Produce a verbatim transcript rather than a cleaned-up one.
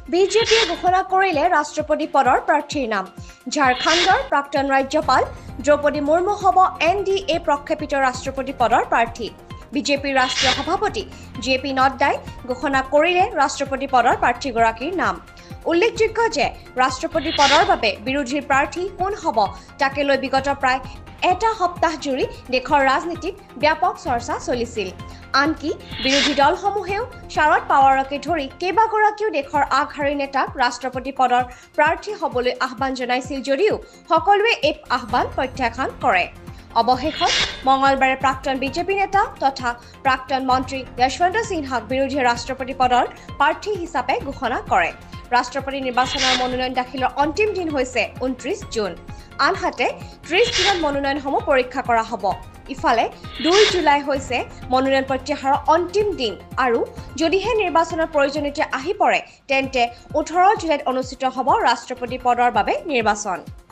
বিজেপিয়ে ঘোষণা কৰিলে ৰাষ্ট্ৰপতি পদৰ প্ৰাৰ্থীৰ নাম। ঝাৰখণ্ডৰ প্ৰাক্তন ৰাজ্যপাল দ্ৰৌপদী মুৰ্মু হ'ব এন ডি এ প্ৰক্ষেপিত ৰাষ্ট্ৰপতি পদৰ প্ৰাৰ্থী। বিজেপিৰ ৰাষ্ট্ৰীয় সভাপতি জে পি নড্ডাই ঘোষণা কৰিলে ৰাষ্ট্ৰপতি পদৰ প্ৰাৰ্থীগৰাকীৰ নাম। উল্লেখযোগ্য যে ৰাষ্ট্ৰপতি পদৰ বাবে বিৰোধীৰ প্ৰাৰ্থী কোন হ'ব তাকে লৈ বিগত প্ৰায় এটা সপ্তাহ জুৰি দেশৰ ৰাজনীতিত ব্যাপক চৰ্চা চলিছিল। আনকি বিৰোধী দলসমূহেও শাৰদ পাৱাৰকে ধৰি কেইবাগৰাকীও দেশৰ আগশাৰীৰ নেতাক ৰাষ্ট্ৰপতি পদৰ প্ৰাৰ্থী হ'বলৈ আহ্বান জনাইছিল যদিও সকলোৱে এই আহ্বান প্ৰত্যাখ্যান কৰে। অৱশেষত মঙলবাৰে প্ৰাক্তন বিজেপি নেতা তথা প্ৰাক্তন মন্ত্ৰী যশৱন্ত সিনহাক বিৰোধী ৰাষ্ট্ৰপতি পদৰ প্ৰাৰ্থী হিচাপে ঘোষণা কৰে। ৰাষ্ট্ৰপতি নিৰ্বাচনৰ মনোনয়ন দাখিলৰ অন্তিম দিন হৈছে ঊনত্ৰিশ জুন। আনহাতে ত্ৰিশ দিনত মনোনয়নসমূহ পৰীক্ষা কৰা হ'ব। ইফালে দুই জুলাই হৈছে মনোনয়ন প্ৰত্যাহাৰৰ অন্তিম দিন আৰু যদিহে নিৰ্বাচনৰ প্ৰয়োজনীয়তা আহি পৰে তেন্তে ওঠৰ জুলাইত অনুষ্ঠিত হ'ব ৰাষ্ট্ৰপতি পদৰ বাবে নিৰ্বাচন।